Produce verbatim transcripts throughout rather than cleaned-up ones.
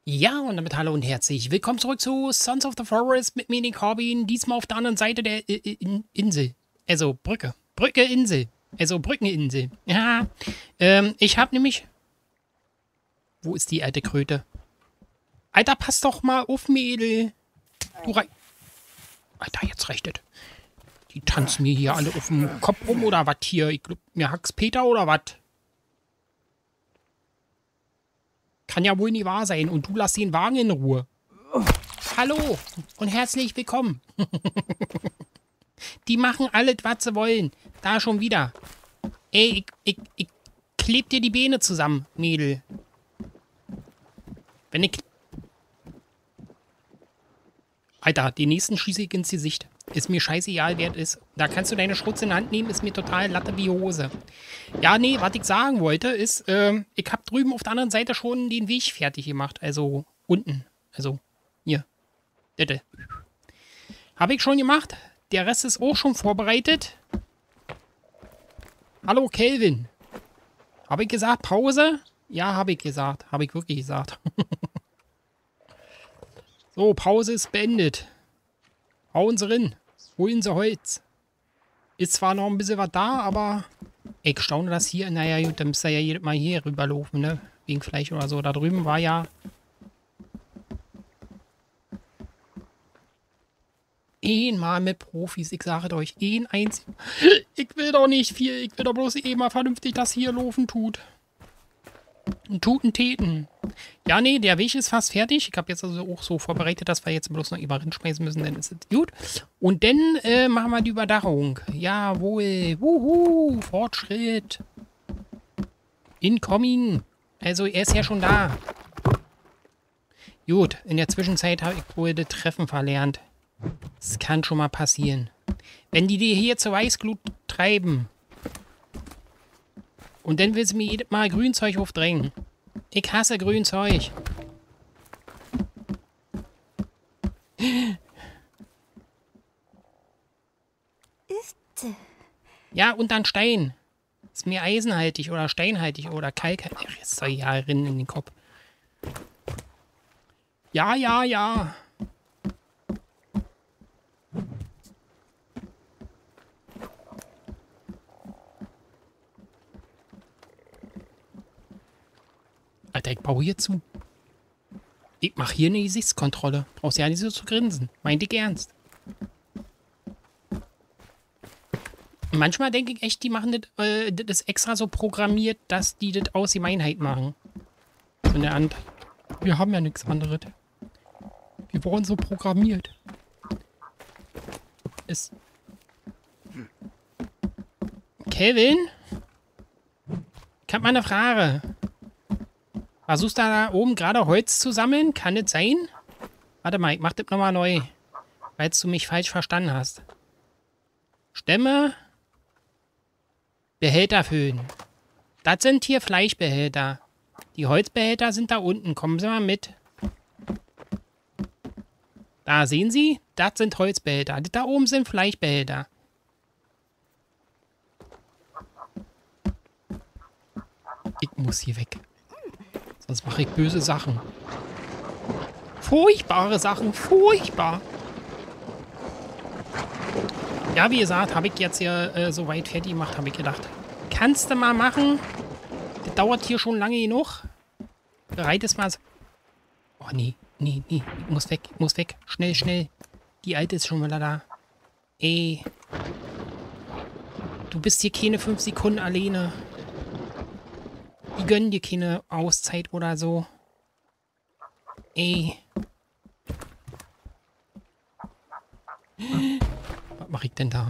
Ja, und damit hallo und herzlich willkommen zurück zu Sons of the Forest mit mir, den Corbin. Diesmal auf der anderen Seite der äh, in Insel. Also Brücke. Brücke, Insel. Also Brückeninsel. Ja, ähm, ich hab nämlich... Wo ist die alte Kröte? Alter, pass doch mal auf, Mädel. Du rein... Alter, jetzt reicht es. Die tanzen mir hier alle auf dem Kopf rum oder was hier? Ich glaub, mir hackt's Peter oder was? Kann ja wohl nie wahr sein. Und du lass den Wagen in Ruhe. Hallo und herzlich willkommen. Die machen alles, was sie wollen. Da schon wieder. Ey, ich, ich, ich kleb dir die Beine zusammen, Mädel. Wenn ich... Alter, den nächsten schieße ich ins Gesicht. Ist mir scheißegal, wer es ist. Da kannst du deine Schrutze in die Hand nehmen, ist mir total Latte wie Hose. Ja, nee, was ich sagen wollte, ist, ähm, ich hab drüben auf der anderen Seite schon den Weg fertig gemacht. Also, unten. Also, hier. Bitte. Habe ich schon gemacht. Der Rest ist auch schon vorbereitet. Hallo, Kelvin. Habe ich gesagt, Pause? Ja, habe ich gesagt. Habe ich wirklich gesagt. So, Pause ist beendet. Hauen Sie rein. Holen Sie Holz. Ist zwar noch ein bisschen was da, aber ich staune das hier. Naja, gut, dann müsst ihr ja jedes Mal hier rüberlaufen, ne? Wegen Fleisch oder so. Da drüben war ja... Einmal mit Profis, ich sage euch, ein eins. Ich will doch nicht viel, ich will doch bloß eh mal vernünftig das hier laufen tut. Und Tuten Täten. Ja, nee, der Weg ist fast fertig. Ich habe jetzt also auch so vorbereitet, dass wir jetzt bloß noch über schmeißen müssen, dann ist es gut. Und dann äh, machen wir die Überdachung. Jawohl. Wuhu, Fortschritt. Incoming. Also, er ist ja schon da. Gut, in der Zwischenzeit habe ich wohl das Treffen verlernt. Das kann schon mal passieren. Wenn die die hier zur Weißglut treiben und dann will sie mir jedes Mal Grünzeug aufdrängen. Ich hasse Grünzeug. Ja, und dann Stein. Ist mir eisenhaltig oder steinhaltig oder kalkhaltig. Ach, jetzt soll ja rinnen in den Kopf. Ja, ja, ja. Alter, ich baue hier zu. Ich mache hier eine Gesichtskontrolle. Brauchst ja nicht so zu grinsen. Meint ich ernst. Manchmal denke ich echt, die machen das, äh, das ist extra so programmiert, dass die das aus Gemeinheit machen. Von der Hand. Wir haben ja nichts anderes. Wir wurden so programmiert. Ist. Kevin? Ich hab mal eine Frage. Versuchst du da oben gerade Holz zu sammeln? Kann das sein? Warte mal, ich mach das nochmal neu. Weil du mich falsch verstanden hast. Stämme. Behälter füllen. Das sind hier Fleischbehälter. Die Holzbehälter sind da unten. Kommen Sie mal mit. Da sehen Sie, das sind Holzbehälter. Das da oben sind Fleischbehälter. Ich muss hier weg. Sonst mache ich böse Sachen. Furchtbare Sachen. Furchtbar. Ja, wie gesagt, habe ich jetzt hier äh, so weit fertig gemacht, habe ich gedacht. Kannst du mal machen? Das dauert hier schon lange genug. Bereit ist mal. Oh, nee, nee, nee. Ich muss weg, ich muss weg. Schnell, schnell. Die Alte ist schon wieder da. Ey. Du bist hier keine fünf Sekunden alleine. Die gönnen dir keine Auszeit oder so. Ey. Was mache ich denn da?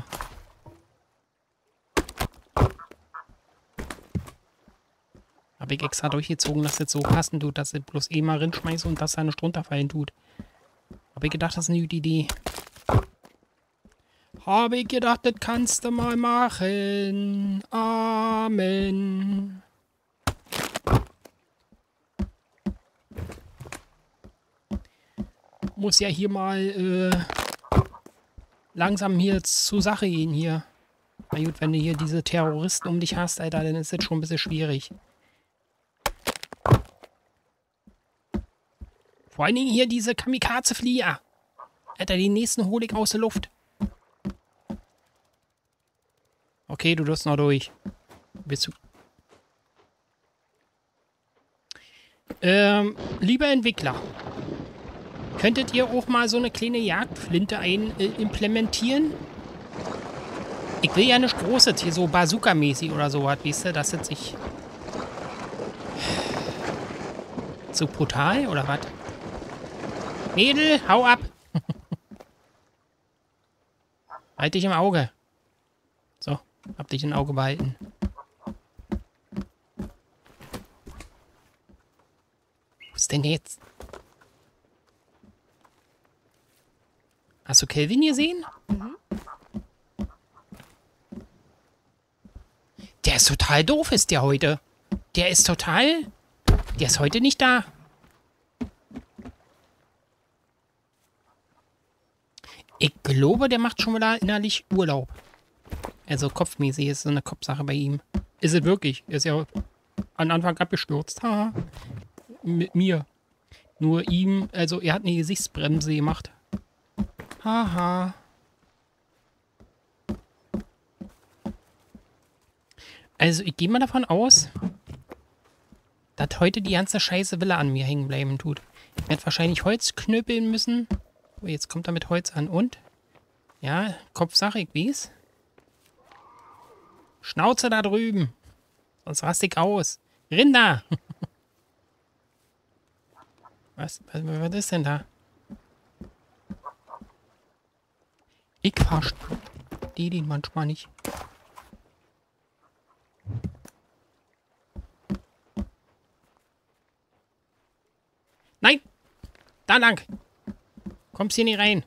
Habe ich extra durchgezogen, dass das so passen tut, dass ich bloß eh mal rinschmeiße und dass da nicht runterfallen tut. Habe ich gedacht, das ist eine gute Idee. Habe ich gedacht, das kannst du mal machen. Amen. Muss ja hier mal äh, langsam hier zur Sache gehen hier. Na gut, wenn du hier diese Terroristen um dich hast, Alter, dann ist das schon ein bisschen schwierig. Vor allen Dingen hier diese Kamikaze-Flieger. Alter, die nächsten hole ich aus der Luft. Okay, du wirst noch durch. Bist du... Ähm, lieber Entwickler. Könntet ihr auch mal so eine kleine Jagdflinte ein, äh, implementieren? Ich will ja nicht Großes, hier so Bazooka-mäßig oder sowas, weißt du, das ist sich... So brutal, oder was? Mädel, hau ab! Halt dich im Auge. So, hab dich im Auge behalten. Was ist denn jetzt? Hast du Kelvin gesehen? Mhm. Der ist total doof, ist der heute. Der ist total... Der ist heute nicht da. Ich glaube, der macht schon wieder innerlich Urlaub. Also kopfmäßig ist so eine Kopfsache bei ihm. Ist es wirklich. Er ist ja am Anfang abgestürzt. Ha. Mit mir. Nur ihm, also er hat eine Gesichtsbremse gemacht. Haha. Also ich gehe mal davon aus, dass heute die ganze scheiße Wille an mir hängen bleiben tut. Ich werde wahrscheinlich Holz knöpeln müssen. Oh, jetzt kommt er mit Holz an. Und? Ja, Kopfsache, ich weiß. Schnauze da drüben. Sonst raste ich aus. Rinder! was, was, was ist denn da? Ich verstehe die den manchmal nicht. Nein! Da lang! Kommst hier nicht rein.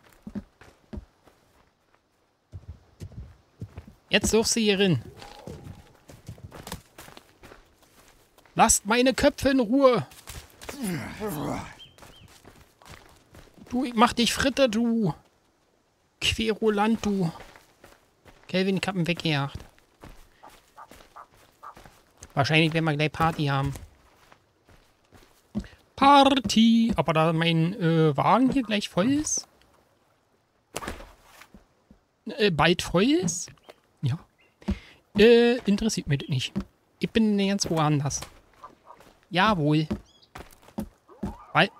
Jetzt suchst du hier rein. Lasst meine Köpfe in Ruhe. Du, ich mach dich Fritte, du. Querulant, du. Kelvin, ich hab ihn weggejagt. Wahrscheinlich werden wir gleich Party haben. Party! Aber da mein äh, Wagen hier gleich voll ist. Äh, bald voll ist. Ja. Äh, interessiert mich das nicht. Ich bin ganz woanders. Jawohl. Weil.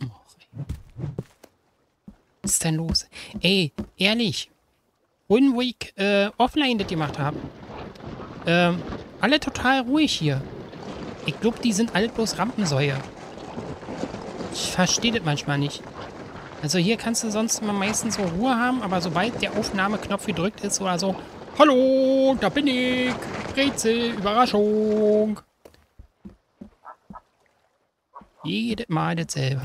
Was ist denn los? Ey, ehrlich. Und wo ich äh, offline das gemacht habe. Ähm, alle total ruhig hier. Ich glaube, die sind alle bloß Rampensäue. Ich verstehe das manchmal nicht. Also hier kannst du sonst immer meistens so Ruhe haben, aber sobald der Aufnahmeknopf gedrückt ist oder so, hallo, da bin ich, Rätsel, Überraschung. Jedes Mal dasselbe.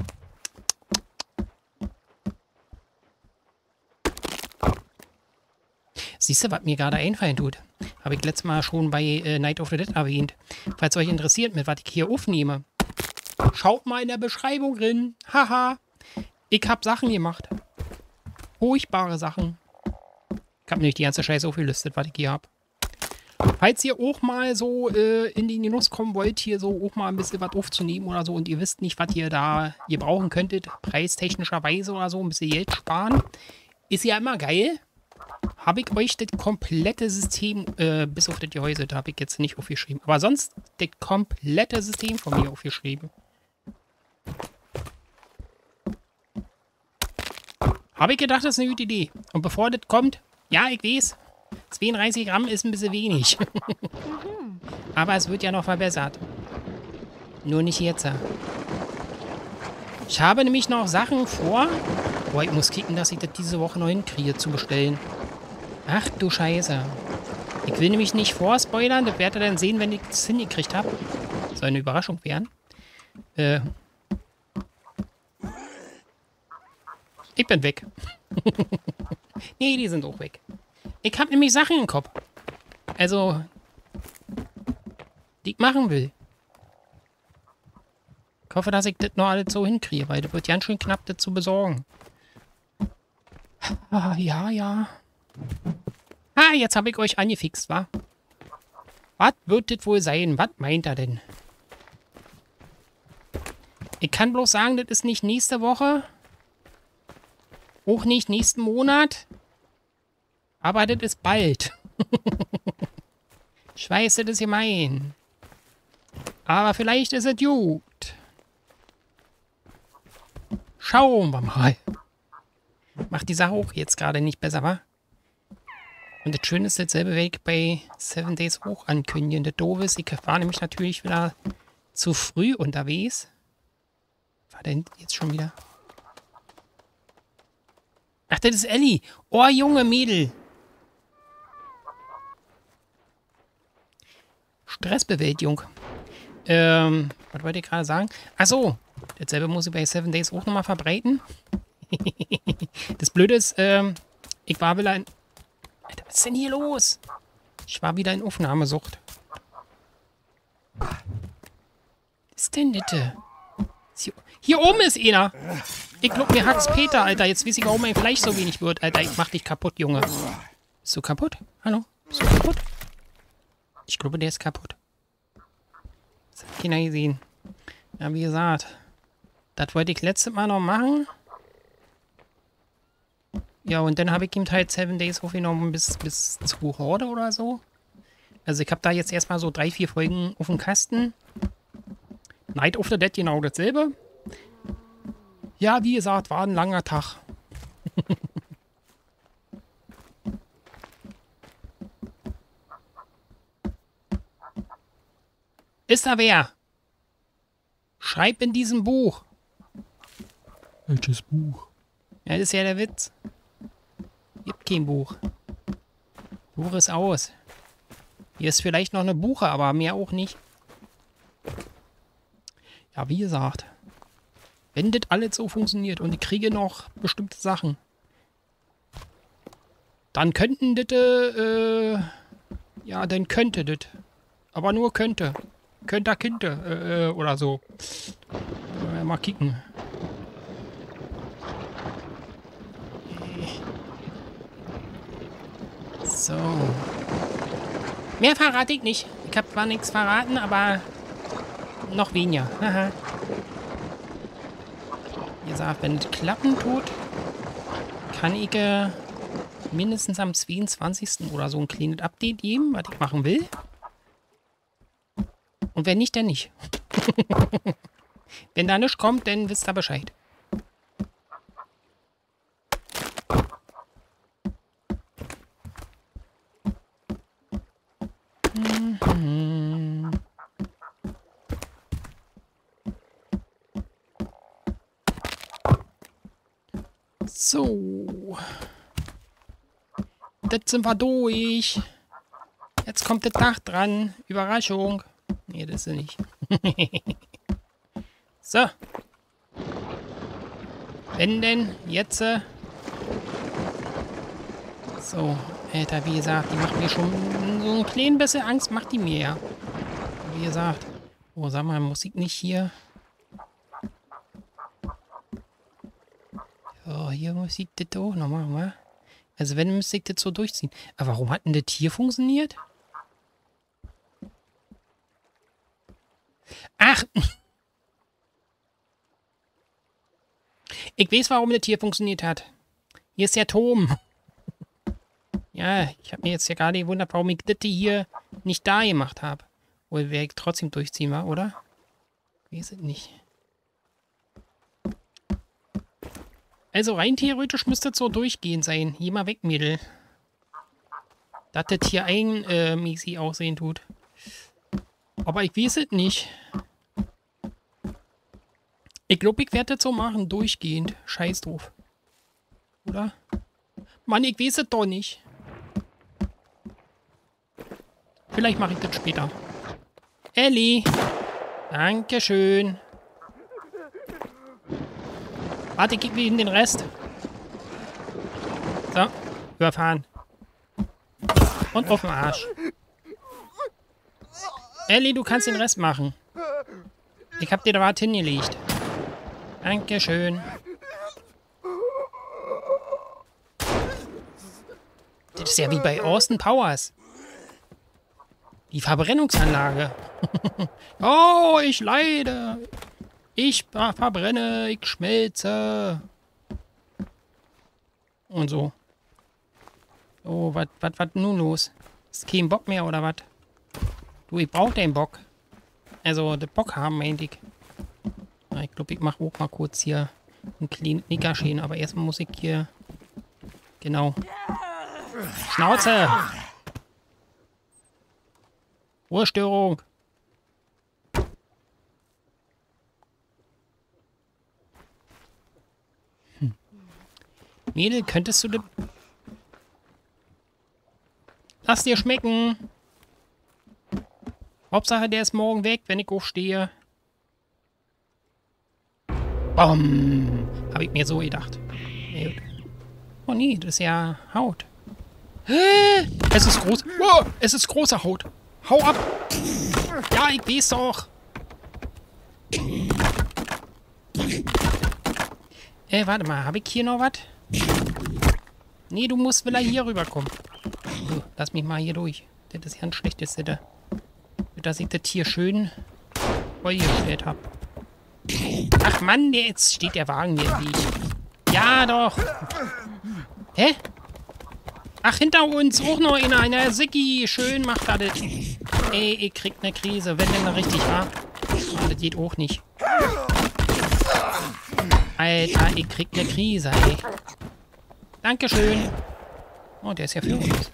Siehst du, was mir gerade einfallen tut? Habe ich letztes Mal schon bei äh, Night of the Dead erwähnt. Falls euch interessiert, mit was ich hier aufnehme. Schaut mal in der Beschreibung drin. Haha. Ich habe Sachen gemacht. Furchtbare Sachen. Ich habe nämlich die ganze Scheiße aufgelistet, was ich hier habe. Falls ihr auch mal so äh, in den Genuss kommen wollt, hier so auch mal ein bisschen was aufzunehmen oder so und ihr wisst nicht, was ihr da gebrauchen könntet, preistechnischerweise oder so, ein bisschen Geld sparen, ist ja immer geil. Habe ich euch das komplette System, äh, bis auf das Gehäuse, da habe ich jetzt nicht aufgeschrieben, aber sonst das komplette System von mir aufgeschrieben. Habe ich gedacht, das ist eine gute Idee. Und bevor das kommt, ja, ich weiß, zweiunddreißig Gramm ist ein bisschen wenig. Aber es wird ja noch verbessert. Nur nicht jetzt. Ich habe nämlich noch Sachen vor. Boah, ich muss kicken, dass ich das diese Woche noch hinkriege zu bestellen. Ach du Scheiße. Ich will nämlich nicht vorspoilern. Das werdet ihr dann sehen, wenn ich es hingekriegt habe. Soll eine Überraschung werden. Äh... Ich bin weg. Nee, die sind auch weg. Ich habe nämlich Sachen im Kopf. Also, die ich machen will. Ich hoffe, dass ich das noch alles so hinkriege, weil das wird ganz schön knapp, das zu besorgen. Ah, ja, ja. Ah, jetzt habe ich euch angefixt, wa? Was wird das wohl sein? Was meint er denn? Ich kann bloß sagen, das ist nicht nächste Woche. Auch nicht nächsten Monat. Aber das ist bald. Ich weiß, das ist gemein. Aber vielleicht ist es gut. Schauen wir mal. Macht die Sache auch jetzt gerade nicht besser, wa? Und das Schöne ist, dasselbe Weg bei Seven Days auch ankündigen. Das Doofe ist, ich war nämlich natürlich wieder zu früh unterwegs. War denn jetzt schon wieder? Ach, das ist Ellie. Oh, junge Mädel. Stressbewältigung. Ähm, was wollte ich gerade sagen? Ach so, dasselbe muss ich bei Seven Days auch nochmal verbreiten. Das Blöde ist, ähm, ich war wieder in... Alter, was ist denn hier los? Ich war wieder in Aufnahmesucht. Was ist denn bitte? Hier, hier oben ist einer. Ich glaub, mir hackt's Peter, Alter. Jetzt weiß ich, warum mein Fleisch so wenig wird. Alter, ich mach dich kaputt, Junge. Bist du kaputt? Hallo? Bist du kaputt? Ich glaube, der ist kaputt. Das hat keiner gesehen. Ja, wie gesagt. Das wollte ich letztes Mal noch machen. Ja, und dann habe ich ihm halt Seven Days aufgenommen bis, bis zu Horde oder so. Also ich habe da jetzt erstmal so drei, vier Folgen auf dem Kasten. Night of the Dead genau dasselbe. Ja, wie gesagt, war ein langer Tag. Ist da wer? Schreib in diesem Buch. Welches Buch? Ja, das ist ja der Witz. Gibt kein Buch. Buch ist aus. Hier ist vielleicht noch eine Buche, aber mehr auch nicht. Ja, wie gesagt. Wenn das alles so funktioniert und ich kriege noch bestimmte Sachen, dann könnten das, äh, ja, dann könnte das. Aber nur könnte. Könnte, könnte, äh, oder so. Äh, mal kicken. So. Mehr verrate ich nicht. Ich habe zwar nichts verraten, aber noch weniger. Haha. Wie gesagt, wenn es klappen tut, kann ich äh, mindestens am zweiundzwanzigsten oder so ein kleines Update geben, was ich machen will. Und wenn nicht, dann nicht. Wenn da nichts kommt, dann wisst ihr Bescheid. Mhm. So. Das sind wir durch. Jetzt kommt das Dach dran. Überraschung. Nee, das ist sie nicht. So. Wenn denn jetzt... Äh so, Alter, wie gesagt, die macht mir schon so ein klein bisschen Angst, macht die mir ja. Wie gesagt. Oh, sag mal, Musik nicht hier. So, hier muss ich das auch noch machen, wa? Also wenn, müsste ich das so durchziehen. Aber warum hat denn das hier funktioniert? Ach! Ich weiß, warum das hier funktioniert hat. Hier ist der Turm. Ja, ich habe mir jetzt ja gerade gewundert, warum ich das hier nicht da gemacht habe. Wohl wäre ich trotzdem durchziehen, war, oder? Ich weiß es nicht. Also rein theoretisch müsste es so durchgehen sein. Geh mal weg, Mädel. Dass das hier einmäßig äh, aussehen tut. Aber ich weiß es nicht. Ich glaube, ich werde das so machen, durchgehend. Scheiß drauf. Oder? Mann, ich weiß es doch nicht. Vielleicht mache ich das später. Ellie. Dankeschön. Warte, ich gebe Ihnen den Rest. So, überfahren. Und auf den Arsch. Ellie, du kannst den Rest machen. Ich hab dir da was hingelegt. Dankeschön. Das ist ja wie bei Austin Powers. Die Verbrennungsanlage. Oh, ich leide. Ich verbrenne, ich schmelze. Und so. Oh, was was was nun los? Ist kein Bock mehr, oder was? Du, ich brauch den Bock. Also, den Bock haben, meinte ich. Na, ich glaube, ich mache auch mal kurz hier ein kleines Nickerchen, aber erstmal muss ich hier... Genau. Schnauze! Ruhestörung! Hm. Mädel, könntest du... de- Lass dir schmecken! Hauptsache, der ist morgen weg, wenn ich aufstehe. Bom! Habe ich mir so gedacht. Oh nee, das ist ja Haut. Es ist groß. Oh, es ist große Haut. Hau ab! Ja, ich weiß doch. Äh, warte mal, habe ich hier noch was? Nee, du musst wieder hier rüberkommen. So, lass mich mal hier durch. Das ist ja ein schlechtes Sitte. Dass ich das hier schön vorgestellt habe. Ach Mann, jetzt steht der Wagen hier im Weg. Ja, doch. Hä? Ach, hinter uns auch noch einer. Einer Sicki. Schön macht er das. Ey, ihr kriegt eine Krise. Wenn denn richtig, wa? Ah, das geht auch nicht. Alter, ihr kriegt eine Krise, ey. Dankeschön. Oh, der ist ja für uns.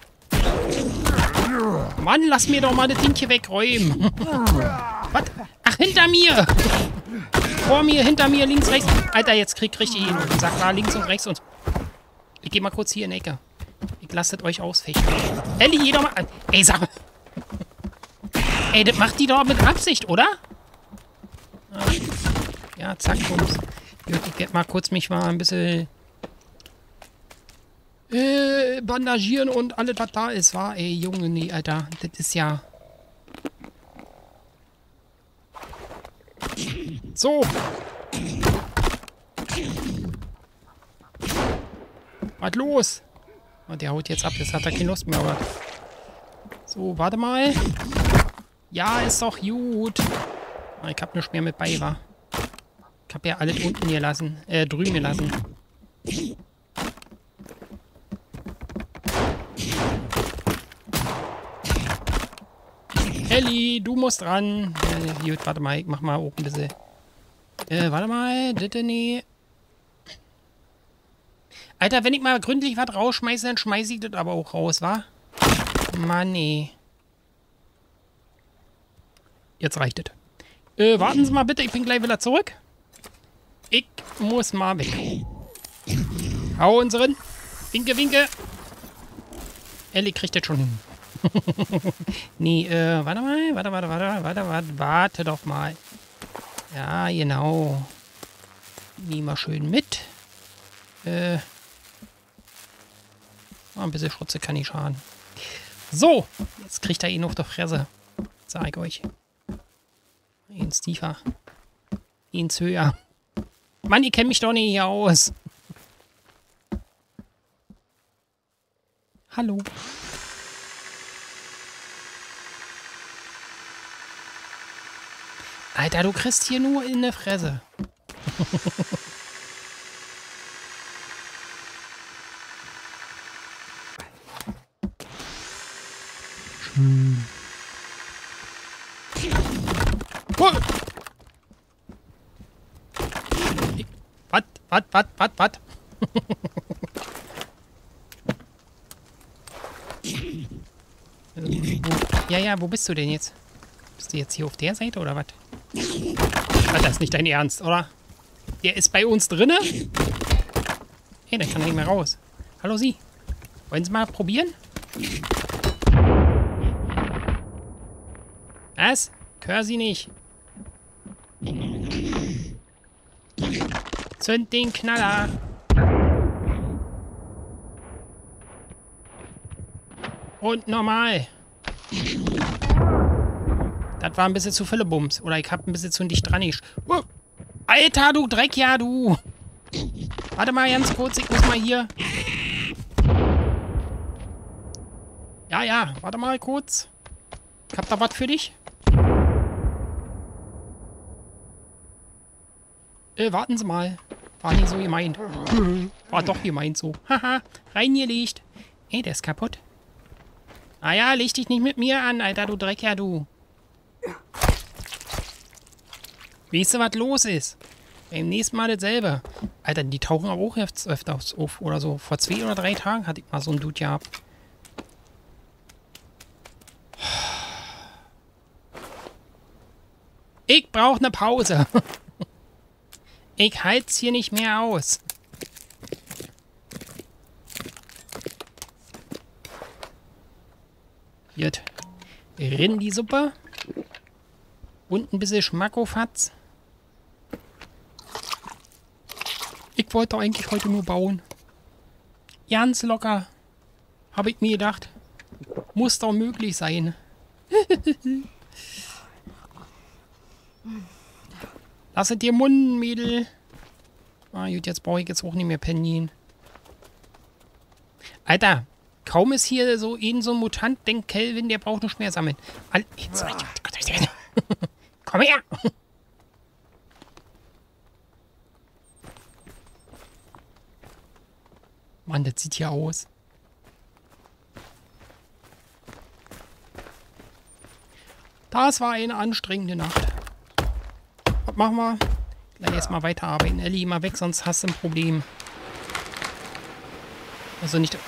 Mann, lass mir doch mal das Ding hier wegräumen. Was? Ach, hinter mir. Vor mir, hinter mir, links, rechts. Alter, jetzt krieg ich richtig hin. Sag mal links und rechts und... Ich geh mal kurz hier in die Ecke. Ich lasst euch ausfechten. Elli, jeder mal... Ey, sag mal. Ey, das macht die doch mit Absicht, oder? Ja, zack, Bums. Ich werde mal kurz mich mal ein bisschen... Äh, bandagieren und alles, was da ist, war, ey, Junge, nee, Alter, das ist ja... So! Was los? Oh, der haut jetzt ab, jetzt hat er keine Lust mehr, aber... So, warte mal. Ja, ist doch gut. Ich hab nichts mehr mit bei, wa? Ich hab ja alles unten gelassen, äh, drüben gelassen. Elli, du musst ran. Äh, gut, warte mal, ich mach mal auch ein bisschen. Äh, warte mal, bitte nee. Alter, wenn ich mal gründlich was rausschmeiße, dann schmeiße ich das aber auch raus, wa? Mann, nee. Jetzt reicht es. Äh, warten Sie mal bitte, ich bin gleich wieder zurück. Ich muss mal weg. Hauen Sie rein. Winke, winke. Elli kriegt das schon hin. Nee, äh, warte mal, warte, warte, warte, warte, warte, warte doch mal. Ja, genau. Nimm mal schön mit. Äh. Oh, ein bisschen Schrotze kann nicht schaden. So, jetzt kriegt er ihn auf der Fresse. Sag ich euch. Eins tiefer. Eins höher. Mann, ihr kennt mich doch nicht hier aus. Hallo. Alter, du kriegst hier nur in der Fresse. Schön. Oh. Was, was, was, was, was? Ja, ja, wo bist du denn jetzt? Bist du jetzt hier auf der Seite oder was? Das ist nicht dein Ernst, oder? Der ist bei uns drinne? Hey, der kann nicht mehr raus. Hallo Sie. Wollen Sie mal probieren? Was? Hör Sie nicht. Zünd den Knaller. Und normal. Das war ein bisschen zu viele Bums. Oder ich hab ein bisschen zu dicht dran. Oh. Alter, du Dreck, ja, du. Warte mal ganz kurz, ich muss mal hier. Ja, ja, warte mal kurz. Ich hab da was für dich. Äh, warten Sie mal. War nicht so gemeint. War doch gemeint so. Haha, reingelegt. Ey, der ist kaputt. Ah ja, leg dich nicht mit mir an, Alter, du Drecker, du. Weißt du, was los ist? Beim nächsten Mal dasselbe. Alter, die tauchen aber auch öfters auf oder so. Vor zwei oder drei Tagen hatte ich mal so einen Dude gehabt. Ich brauche eine Pause. Ich halt's hier nicht mehr aus. Gut. Rindisuppe. Und ein bisschen Schmackofatz. Ich wollte eigentlich heute nur bauen. Ganz locker. Habe ich mir gedacht. Muss doch möglich sein. Lasset dir Mund, Mädel. Ah gut, jetzt brauche ich jetzt auch nicht mehr Penien. Alter, kaum ist hier so ein so ein Mutant, denkt Kelvin, der braucht nicht mehr sammeln. All jetzt, komm her! Mann, das sieht hier aus. Das war eine anstrengende Nacht. Was machen wir? Gleich erstmal weiterarbeiten. Ellie, mal weg, sonst hast du ein Problem. Also nicht...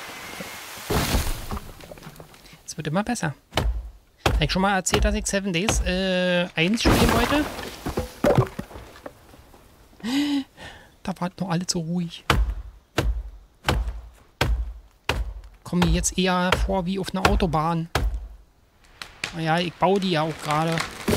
Es wird immer besser. Habe ich schon mal erzählt, dass ich Seven Days äh, eins spielen wollte? Da war noch alle zu ruhig. Kommen mir jetzt eher vor wie auf einer Autobahn. Naja, ich baue die ja auch gerade.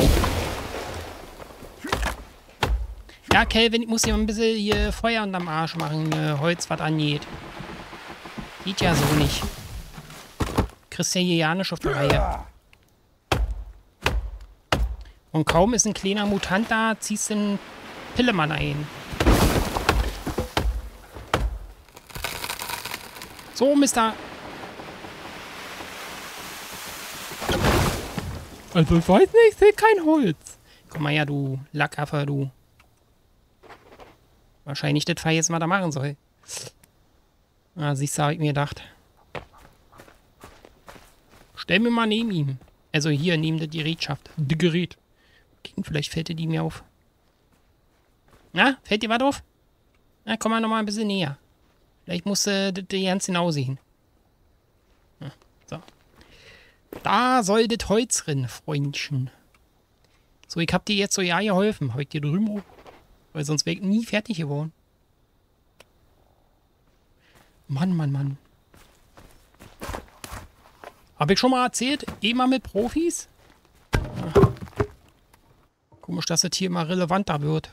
Ja, Kelvin, ich muss hier ein bisschen hier Feuer unterm Arsch machen, äh, Holz, was angeht. Geht ja so nicht. Kriegst ja hier ja nicht auf der Reihe. Und kaum ist ein kleiner Mutant da, ziehst du den Pillemann ein. So, Mister... Also ich weiß nicht, ich sehe kein Holz. Komm mal her, du Lackaffe, du. Wahrscheinlich das Fall jetzt mal da machen soll. Ah, siehst du, hab ich mir gedacht. Stell mir mal neben ihm. Also hier, neben der Gerätschaft. Das Gerät. Okay, vielleicht fällt dir die mir auf. Na, fällt dir was auf? Na, komm mal noch mal ein bisschen näher. Vielleicht musst du das ganz genau sehen. Ja, so. Da soll das Holz drin, Freundchen. So, ich hab dir jetzt so ja geholfen. Hab ich dir drüben auch. Weil sonst wäre ich nie fertig geworden. Mann, Mann, Mann. Hab ich schon mal erzählt? Geh mal mit Profis. Ja. Komisch, dass das hier mal relevanter wird.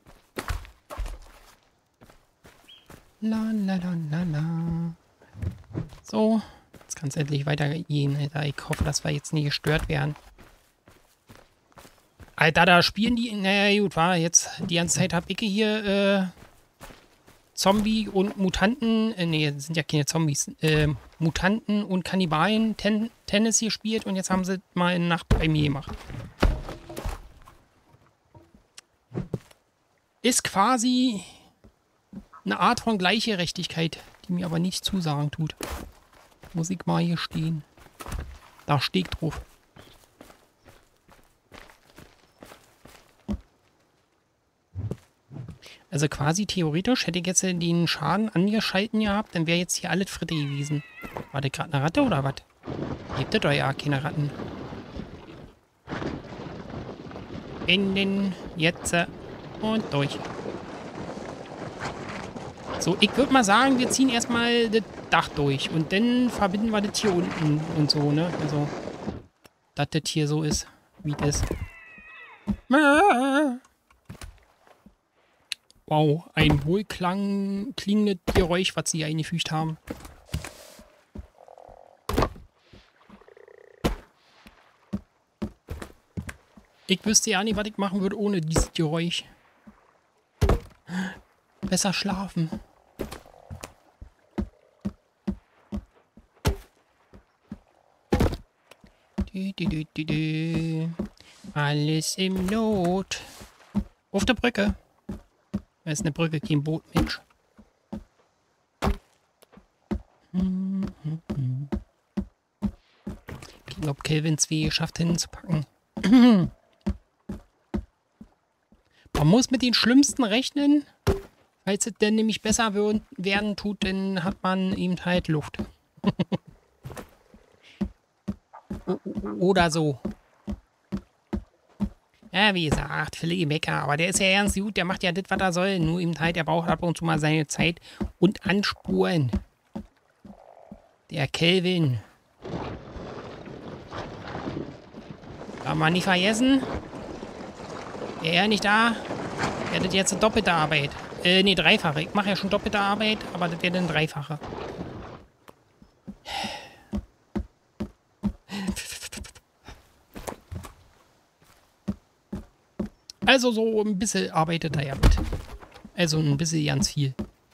La, la, la, la, la. So. Jetzt kann es endlich weitergehen, Alter. Ich hoffe, dass wir jetzt nie gestört werden. Alter, da spielen die... Naja, gut, war jetzt... Die ganze Zeit habe ich hier, äh... Zombie und Mutanten... Äh, nee, das sind ja keine Zombies. Äh, Mutanten und Kannibalen ten, Tennis gespielt und jetzt haben sie mal eine Nacht bei mir gemacht. Ist quasi... eine Art von Gleichgerechtigkeit, die mir aber nicht zusagen tut. Muss ich mal hier stehen. Da steht drauf. Also quasi theoretisch hätte ich jetzt den Schaden angeschalten gehabt, dann wäre jetzt hier alles Fritte gewesen. War das gerade eine Ratte oder was? Gibt es doch ja keine Ratten. In den jetzt und durch. So, ich würde mal sagen, wir ziehen erstmal das Dach durch und dann verbinden wir das hier unten und so, ne? Also, dass das hier so ist, wie das. Wow, ein wohlklang klingendes Geräusch, was sie eingefügt haben. Ich wüsste ja nicht, was ich machen würde ohne dieses Geräusch. Besser schlafen. Du, du, du, du, du. Alles im Not. Auf der Brücke. Da ist eine Brücke, kein Boot, Mensch. Hm, hm, hm. Gucken, ob Kelvin zwei schafft hinzupacken. Man muss mit den Schlimmsten rechnen. Falls es denn nämlich besser werden tut, dann hat man eben halt Luft. Oder so. Ja, wie gesagt, Philipp Mecker, aber der ist ja ganz gut, der macht ja das, was er soll. Nur eben halt, er braucht ab und zu mal seine Zeit und Anspuren. Der Kelvin. Darf man nicht vergessen. Wäre er nicht da, wäre das jetzt eine doppelte Arbeit. Äh, nee, dreifache. Ich mache ja schon doppelte Arbeit, aber das wäre dann dreifache. Also so ein bisschen arbeitet er ja mit. Also ein bisschen ganz viel.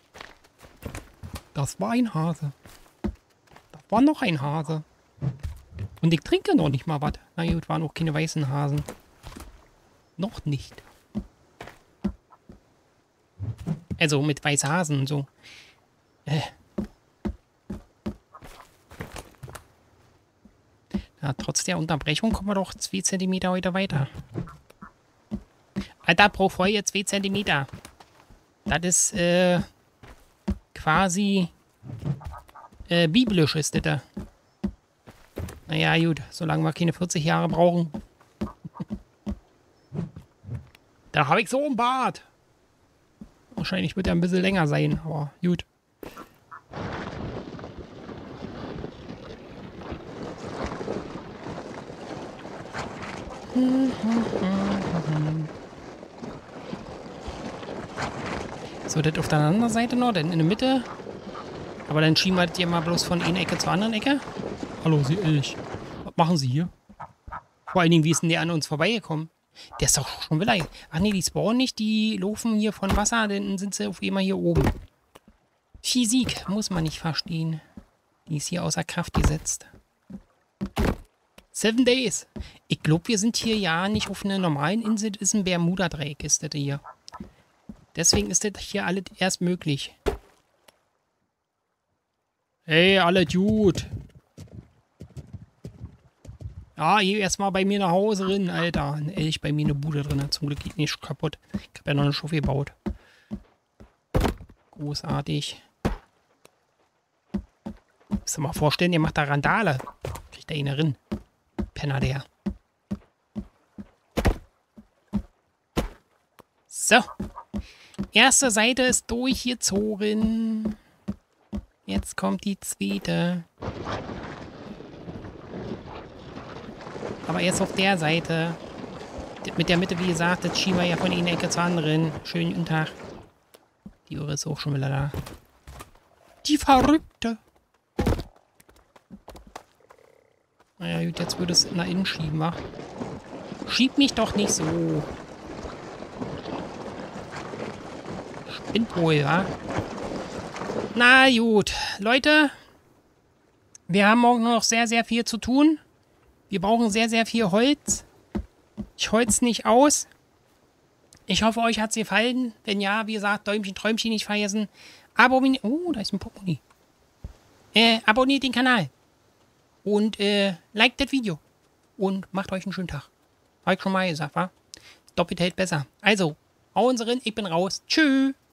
Das war ein Hase. Das war noch ein Hase. Und ich trinke noch nicht mal was. Na gut, waren auch keine weißen Hasen. Noch nicht. Also mit weißen Hasen und so. Äh. Ja, trotz der Unterbrechung kommen wir doch zwei Zentimeter heute weiter. Alter, pro Folge zwei Zentimeter. Das ist äh, quasi äh, biblisch ist das da. Naja, gut, solange wir keine vierzig Jahre brauchen. Da habe ich so einen Bart. Wahrscheinlich wird er ein bisschen länger sein, aber gut. So, das auf der anderen Seite noch, dann in der Mitte. Aber dann schieben wir das hier mal bloß von einer Ecke zur anderen Ecke. Hallo, Sie Elch. Was machen Sie hier? Vor allen Dingen, wie ist denn der an uns vorbeigekommen? Der ist doch schon wieder... Ach nee, die spawnen nicht, die laufen hier von Wasser, dann sind sie auf einmal hier oben. Physik muss man nicht verstehen. Die ist hier außer Kraft gesetzt. Seven Days. Ich glaube, wir sind hier ja nicht auf einer normalen Insel, das ist ein Bermuda-Dreieck, ist das hier. Deswegen ist das hier alles erst möglich. Hey, alle Dude. Ja, hier erstmal bei mir nach Hause drin, Alter. Ein Elch bei mir in der Bude drin. Zum Glück geht nicht kaputt. Ich habe ja noch eine Schufe gebaut. Großartig. Musst du mal vorstellen, ihr macht da Randale. Kriegt da ihn rein. Penner der. So. Erste Seite ist durchgezogen. Jetzt kommt die zweite. Aber erst auf der Seite. Mit der Mitte, wie gesagt, das schieben wir ja von einer Ecke zur anderen. Schönen guten Tag. Die Uhr ist auch schon wieder da. Die Verrückte. Naja, gut, jetzt würde es nach innen schieben, wa? Schieb mich doch nicht so. Spinnt wohl, wa? Na gut, Leute. Wir haben morgen noch sehr, sehr viel zu tun. Wir brauchen sehr, sehr viel Holz. Ich holz nicht aus. Ich hoffe, euch hat es gefallen. Wenn ja, wie gesagt, Däumchen, Träumchen nicht vergessen. Abonniert. Oh, da ist ein Pokémon. Äh, abonniert den Kanal. Und, äh, liked das Video. Und macht euch einen schönen Tag. Hab ich schon mal gesagt, wa? Doppelt hält besser. Also, hauen Sie rein, ich bin raus. Tschüss.